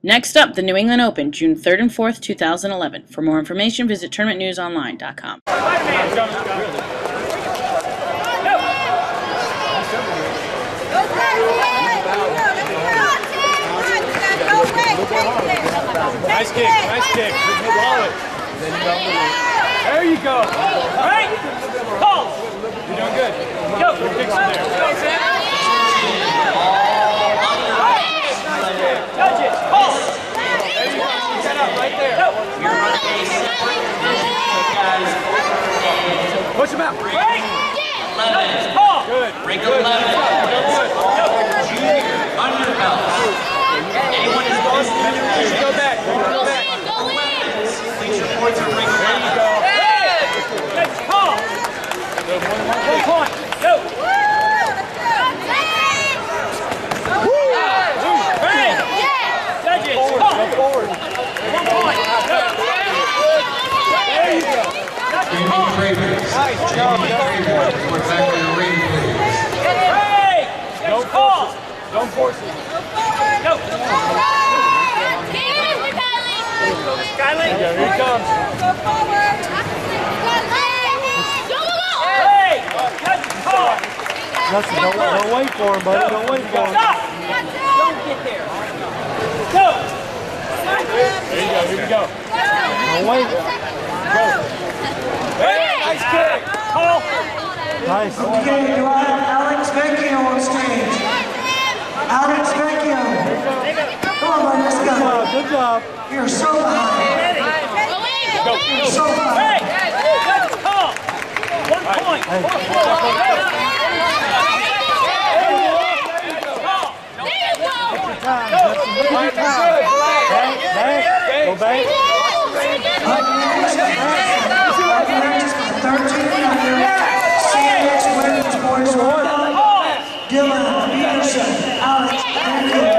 Next up, the New England Open, June 3rd and 4th, 2011. For more information, visit tournamentnewsonline.com. Nice kick, nice kick. There you go. All right. Call. You're doing good. Go. Good kicks in there. Judges, call. There you go. Set up right there. Push him out. Break. Judges, call. Good. Break 11. Junior underbelt. Anyone is going to go back. Go back. Please report to ring 11. There you go. Hey! Let's call. 1 point. Go. Hey! Judges, call. Go forward. 1 point. Go. There you go. Judges, call. Nice job. Report back to the ring, please. Hey! Don't call. Don't force it. Go. Skyline. Here he comes. Go forward. Hey! Judges, call. Don't wait for him, buddy. Don't wait for him. Stop. Don't get there. Go. There you go. Here we go. Don't wait. Go. Hey, nice kick. Call. Nice. Okay, you have Alex Vecchio on stage. Alex Vecchio. Come on, buddy, let's go. Good job. You're so behind. Go. You're so behind. Hey, let's call. 1 point. Hey. Go back. 13 CNX Women's Boys Dylan Peterson, Alex Vecchio.